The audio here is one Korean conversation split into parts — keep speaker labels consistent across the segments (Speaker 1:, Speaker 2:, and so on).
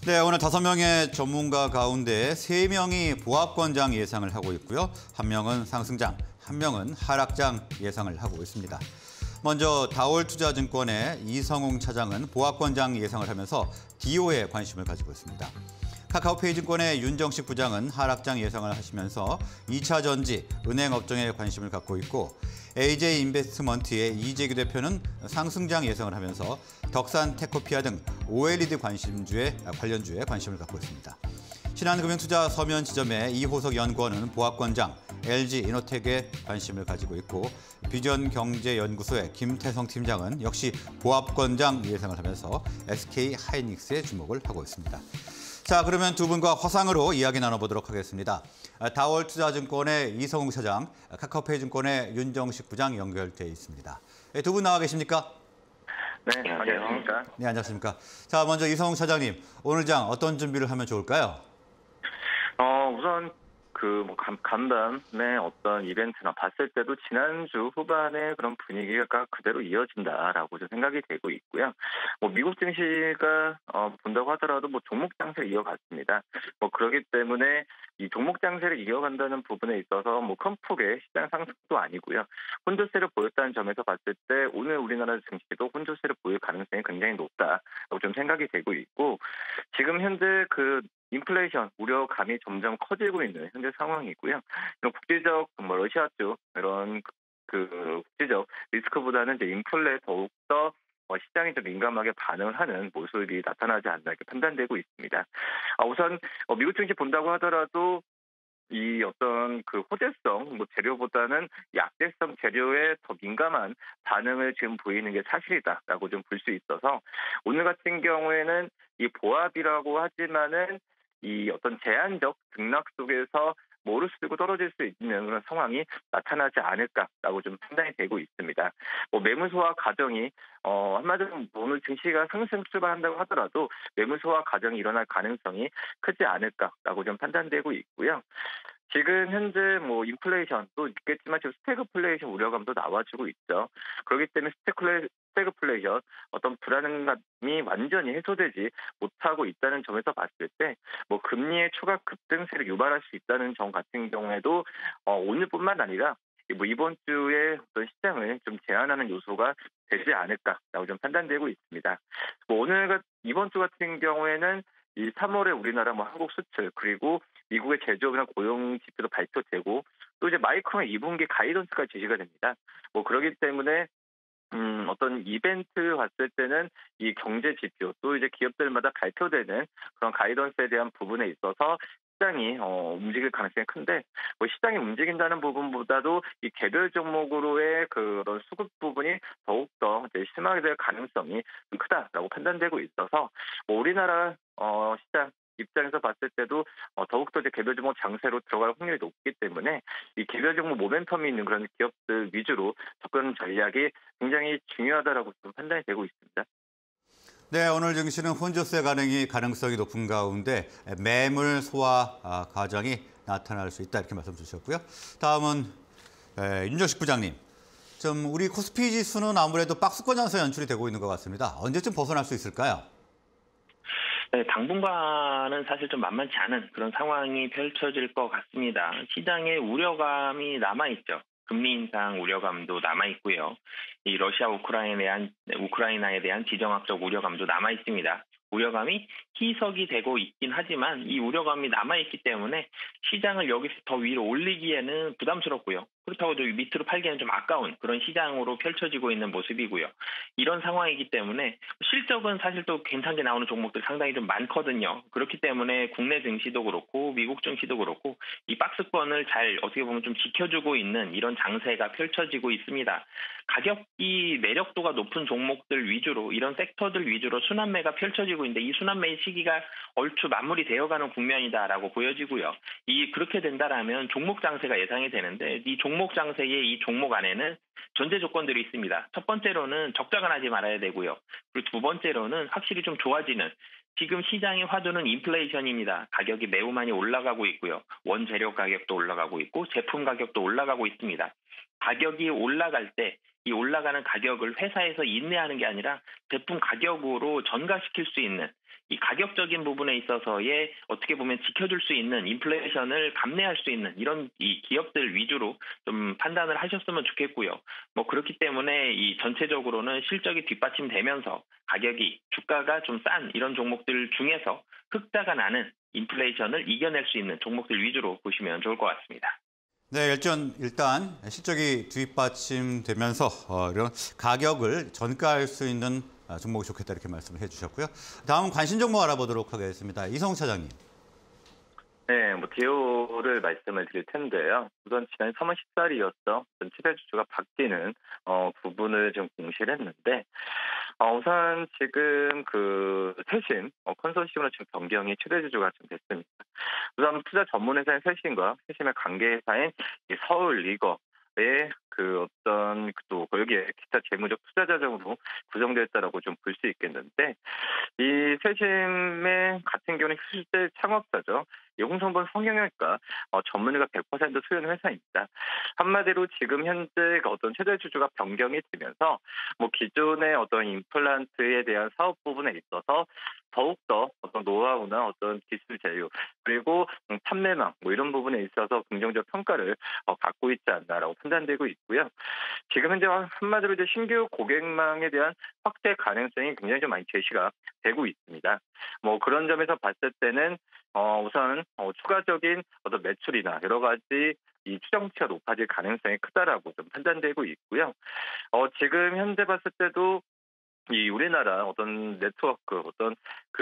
Speaker 1: 네, 오늘 5명의 전문가 가운데 3명이 보합권장 예상을 하고 있고요. 1명은 상승장, 1명은 하락장 예상을 하고 있습니다. 먼저 다올투자증권의 이성웅 차장은 보합권장 예상을 하면서 DO에 관심을 가지고 있습니다. 카카오페이증권의 윤정식 부장은 하락장 예상을 하시면서 2차 전지, 은행 업종에 관심을 갖고 있고 AJ인베스트먼트의 이재규 대표는 상승장 예상을 하면서 덕산 테코피아 등 OLED 관련주에 관심을 갖고 있습니다. 신한금융투자 서면지점의 이호석 연구원은 보합권장, LG이노텍에 관심을 가지고 있고 비전경제연구소의 김태성 팀장은 역시 보합권장 예상을 하면서 SK하이닉스에 주목을 하고 있습니다. 자, 그러면 두 분과 화상으로 이야기 나눠보도록 하겠습니다. 다올투자증권의 이성웅 차장, 카카오페이증권의 윤정식 부장 연결돼 있습니다. 두 분 나와 계십니까?
Speaker 2: 네, 안녕하십니까?
Speaker 1: 네, 안녕하십니까? 자, 먼저 이성웅 차장님, 오늘 장 어떤 준비를 하면 좋을까요?
Speaker 2: 우선 간밤의 어떤 이벤트나 봤을 때도 지난주 후반에 그런 분위기가 그대로 이어진다라고 좀 생각이 되고 있고요. 미국 증시가 본다고 하더라도 종목 장세를 이어갔습니다. 그렇기 때문에 이 종목 장세를 이어간다는 부분에 있어서 큰 폭의 시장 상승도 아니고요. 혼조세를 보였다는 점에서 봤을 때 오늘 우리나라 증시도 혼조세를 보일 가능성이 굉장히 높다라고 좀 생각이 되고 있고 지금 현재 인플레이션 우려감이 점점 커지고 있는 현재 상황이고요. 이런 국제적 러시아 쪽 이런 국제적 리스크보다는 이제 인플레에 더욱더 시장이 좀 민감하게 반응을 하는 모습이 나타나지 않나 이렇게 판단되고 있습니다. 우선 미국 증시 본다고 하더라도 이 어떤 호재성 재료보다는 약재성 재료에 더 민감한 반응을 지금 보이는 게 사실이다라고 좀 볼 수 있어서 오늘 같은 경우에는 이 보합이라고 하지만은 이 어떤 제한적 등락 속에서 오르시고 떨어질 수 있는 그런 상황이 나타나지 않을까라고 좀 판단이 되고 있습니다. 매물 소화 과정이 한마디로 오늘 증시가 상승 출발한다고 하더라도 매물 소화 과정이 일어날 가능성이 크지 않을까라고 좀 판단되고 있고요. 지금 현재 인플레이션도 있겠지만 지금 스태그플레이션 우려감도 나와주고 있죠. 그렇기 때문에 스태그플레이션 어떤 불안감이 완전히 해소되지 못하고 있다는 점에서 봤을 때 금리의 추가 급등세를 유발할 수 있다는 점 같은 경우에도 오늘뿐만 아니라 이번 주에 어떤 시장을 좀 제한하는 요소가 되지 않을까라고 좀 판단되고 있습니다. 이번 주 같은 경우에는 이 3월에 우리나라 한국 수출 그리고 미국의 제조업이나 고용 지표도 발표되고 또 이제 마이크론 2분기 가이던스가 제시가 됩니다. 그렇기 때문에 어떤 이벤트 봤을 때는 이 경제 지표 또 이제 기업들마다 발표되는 그런 가이던스에 대한 부분에 있어서 시장이 움직일 가능성이 큰데 시장이 움직인다는 부분보다도 이 개별 종목으로의 그런 수급 부분이 더욱더 심하게 될 가능성이 좀 크다라고 판단되고 있어서 우리나라 시장 입장에서 봤을 때도 더욱더 이제 개별 종목 장세로 들어갈 확률이 높기 때문에 이 개별 종목 모멘텀이 있는 그런 기업들 위주로 접근 전략이 굉장히 중요하다라고 좀 판단이 되고 있습니다.
Speaker 1: 네, 오늘 증시는 혼조세 가능성이 높은 가운데 매물 소화 과정이 나타날 수 있다 이렇게 말씀 주셨고요. 다음은 윤정식 부장님. 우리 코스피 지수는 아무래도 박스권 장세 연출이 되고 있는 것 같습니다. 언제쯤 벗어날 수 있을까요?
Speaker 3: 네, 당분간은 사실 좀 만만치 않은 그런 상황이 펼쳐질 것 같습니다. 시장에 우려감이 남아있죠. 금리 인상 우려감도 남아있고요. 이 러시아 우크라이나에 대한 지정학적 우려감도 남아있습니다. 우려감이 희석이 되고 있긴 하지만 이 우려감이 남아있기 때문에 시장을 여기서 더 위로 올리기에는 부담스럽고요. 그렇다고 밑으로 팔기에는 좀 아까운 그런 시장으로 펼쳐지고 있는 모습이고요. 이런 상황이기 때문에 실적은 사실 또 괜찮게 나오는 종목들 상당히 좀 많거든요. 그렇기 때문에 국내 증시도 그렇고 미국 증시도 그렇고 이 박스권을 잘 어떻게 보면 좀 지켜주고 있는 이런 장세가 펼쳐지고 있습니다. 가격이 매력도가 높은 종목들 위주로 이런 섹터들 위주로 순환매가 펼쳐지고 있는데 이 순환매의 시기가 얼추 마무리되어가는 국면이다라고 보여지고요. 그렇게 된다라면 종목 장세가 예상이 되는데 이 종목 장세의 이 종목 안에는 전제 조건들이 있습니다. 첫 번째로는 적자가 나지 말아야 되고요. 그리고 두 번째로는 확실히 좀 좋아지는 지금 시장의 화두는 인플레이션입니다. 가격이 매우 많이 올라가고 있고요. 원재료 가격도 올라가고 있고 제품 가격도 올라가고 있습니다. 가격이 올라갈 때 이 올라가는 가격을 회사에서 인내하는 게 아니라 제품 가격으로 전가시킬 수 있는 이 가격적인 부분에 있어서의 어떻게 보면 지켜줄 수 있는 인플레이션을 감내할 수 있는 이런 이 기업들 위주로 좀 판단을 하셨으면 좋겠고요. 뭐 그렇기 때문에 이 전체적으로는 실적이 뒷받침되면서 주가가 좀 싼 이런 종목들 중에서 흑자가 나는 인플레이션을 이겨낼 수 있는 종목들 위주로 보시면 좋을 것 같습니다.
Speaker 1: 네, 일단 실적이 뒷받침되면서 이런 가격을 전가할 수 있는 종목이 좋겠다 이렇게 말씀을 해주셨고요. 다음 관심 종목 알아보도록 하겠습니다. 이성우 차장님.
Speaker 2: 네, 디오를 말씀을 드릴 텐데요. 우선 지난 3월 14일이었죠. 최대 주주가 바뀌는 부분을 좀 공시를 했는데, 우선 지금 그 세신 컨소시엄으로 지금 변경이 최대 주주가 좀 됐습니다. 우선 투자 전문회사인 세신과 세신의 관계회사인 이 서울리거의 그 어떤 또 여기에 기타 재무적 투자 자정으로 구성되었다라고 좀 볼 수 있겠는데, 이 세심의 같은 경우는 실제 창업자죠. 이 홍성범 성형외과 전문의가 100% 수용 회사입니다. 한마디로 지금 현재 어떤 최대 주주가 변경이 되면서 뭐 기존의 어떤 임플란트에 대한 사업 부분에 있어서 더욱더 어떤 노하우나 어떤 기술 제휴 그리고 판매망 뭐 이런 부분에 있어서 긍정적 평가를 받고 있지 않나라고 판단되고 있고요. 지금 현재 한마디로 이제 신규 고객망에 대한 확대 가능성이 굉장히 좀 많이 제시가 되고 있습니다. 뭐 그런 점에서 봤을 때는 우선 추가적인 어떤 매출이나 여러 가지 이 추정치가 높아질 가능성이 크다라고 좀 판단되고 있고요. 지금 현재 봤을 때도 이 우리나라 어떤 네트워크 어떤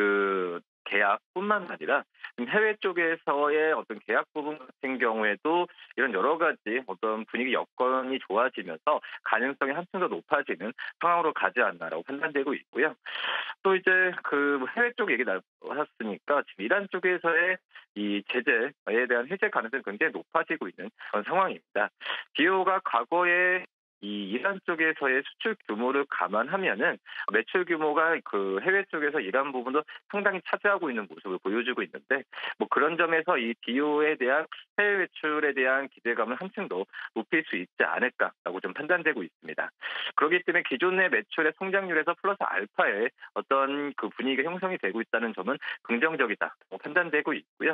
Speaker 2: 그 계약뿐만 아니라 해외 쪽에서의 어떤 계약 부분 같은 경우에도 이런 여러 가지 어떤 분위기 여건이 좋아지면서 가능성이 한층 더 높아지는 상황으로 가지 않나라고 판단되고 있고요. 또 이제 그 해외 쪽 얘기 나왔으니까 지금 이란 쪽에서의 이 제재에 대한 해제 가능성이 굉장히 높아지고 있는 그런 상황입니다. 디오가 과거에 이 이란 쪽에서의 수출 규모를 감안하면은 매출 규모가 그 해외 쪽에서 이란 부분도 상당히 차지하고 있는 모습을 보여주고 있는데 뭐 그런 점에서 이 디오에 대한 해외 매출에 대한 기대감을 한층 더 높일 수 있지 않을까라고 좀 판단되고 있습니다. 그렇기 때문에 기존의 매출의 성장률에서 플러스 알파의 어떤 그 분위기가 형성이 되고 있다는 점은 긍정적이다 판단되고 있고요.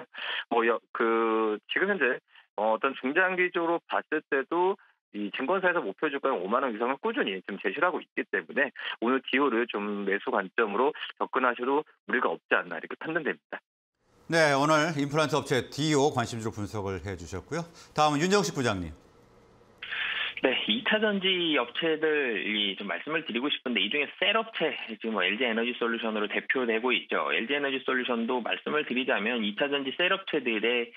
Speaker 2: 지금 현재 어떤 중장기적으로 봤을 때도 이 증권사에서 목표 주가는 5만 원 이상을 꾸준히 좀 제시를 하고 있기 때문에 오늘 디오를 좀 매수 관점으로 접근하셔도 무리가 없지 않나 이렇게 판단됩니다.
Speaker 1: 네, 오늘 임플란트 업체 디오 관심주로 분석을 해주셨고요. 다음은 윤정식 부장님.
Speaker 3: 네, 2차 전지 업체들이 좀 말씀을 드리고 싶은데 이 중에 셀 업체 지금 뭐 LG 에너지 솔루션으로 대표되고 있죠. LG 에너지 솔루션도 말씀을 드리자면 2차 전지 셀 업체들의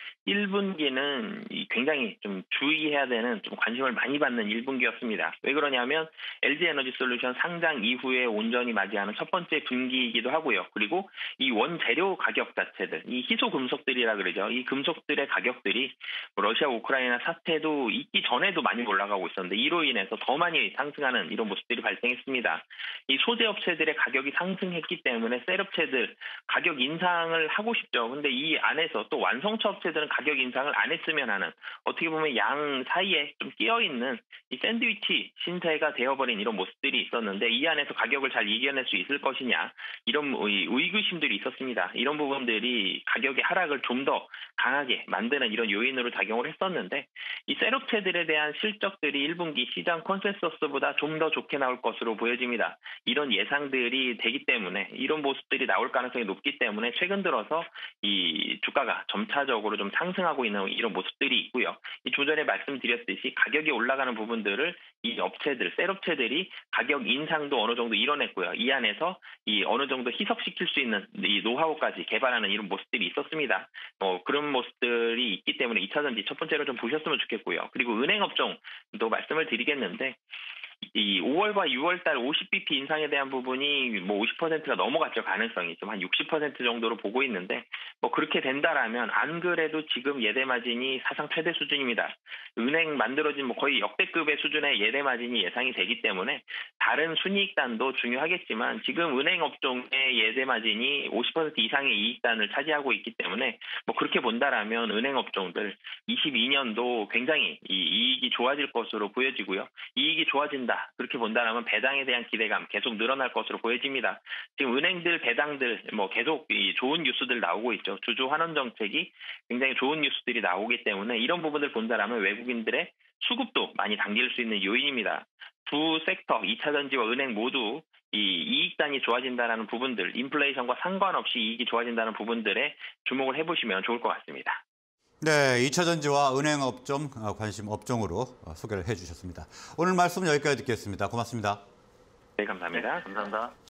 Speaker 3: 1분기는 굉장히 좀 주의해야 되는 좀 관심을 많이 받는 1분기였습니다. 왜 그러냐면 LG 에너지 솔루션 상장 이후에 온전히 맞이하는 첫 번째 분기이기도 하고요. 그리고 이 원재료 가격 자체들, 이 희소 금속들이라 그러죠. 이 금속들의 가격들이 러시아 우크라이나 사태도 있기 전에도 많이 올라가고 있었는데 이로 인해서 더 많이 상승하는 이런 모습들이 발생했습니다. 이 소재 업체들의 가격이 상승했기 때문에 셀 업체들 가격 인상을 하고 싶죠. 근데 이 안에서 또 완성차 업체들은 가격 인상을 안 했으면 하는 어떻게 보면 양 사이에 좀 끼어 있는 이 샌드위치 신세가 되어버린 이런 모습들이 있었는데 이 안에서 가격을 잘 이겨낼 수 있을 것이냐 이런 의구심들이 있었습니다. 이런 부분들이 가격의 하락을 좀 더 강하게 만드는 이런 요인으로 작용을 했었는데 이 셀 업체들에 대한 실적들이 1분기 시장 컨센서스보다 좀 더 좋게 나올 것으로 보여집니다. 이런 예상들이 되기 때문에 이런 모습들이 나올 가능성이 높기 때문에 최근 들어서 이 주가가 점차적으로 좀 상승하고 있는 이런 모습들이 있고요. 이 조전에 말씀드렸듯이 가격이 올라가는 부분들을 이 업체들, 셀 업체들이 가격 인상도 어느 정도 이뤄냈고요. 이 안에서 이 어느 정도 희석시킬 수 있는 이 노하우까지 개발하는 이런 모습들이 있었습니다. 그런 모습들이 있기 때문에 2차 전지 첫 번째로 좀 보셨으면 좋겠고요. 그리고 은행 업종도 말씀을 드리겠는데 이 5월과 6월 달 50bp 인상에 대한 부분이 뭐 50%가 넘어갔죠. 가능성이 좀 한 60% 정도로 보고 있는데 뭐 그렇게 된다라면 안 그래도 지금 예대 마진이 사상 최대 수준입니다. 은행 만들어진 뭐 거의 역대급의 수준의 예대 마진이 예상이 되기 때문에 다른 순이익단도 중요하겠지만 지금 은행 업종의 예대 마진이 50% 이상의 이익단을 차지하고 있기 때문에 뭐 그렇게 본다라면 은행 업종들 22년도 굉장히 이 이익이 좋아질 것으로 보여지고요. 이익이 좋아진다 본다. 그렇게 본다라면 배당에 대한 기대감 계속 늘어날 것으로 보여집니다. 지금 은행들, 배당들 계속 이 좋은 뉴스들 나오고 있죠. 주주 환원 정책이 굉장히 좋은 뉴스들이 나오기 때문에 이런 부분들 본다라면 외국인들의 수급도 많이 당길 수 있는 요인입니다. 두 섹터, 2차 전지와 은행 모두 이 이익단이 좋아진다는 부분들, 인플레이션과 상관없이 이익이 좋아진다는 부분들에 주목을 해보시면 좋을 것 같습니다.
Speaker 1: 네, 2차 전지와 은행 업종 관심 업종으로 소개를 해주셨습니다. 오늘 말씀 여기까지 듣겠습니다. 고맙습니다.
Speaker 3: 네, 감사합니다.
Speaker 2: 감사합니다.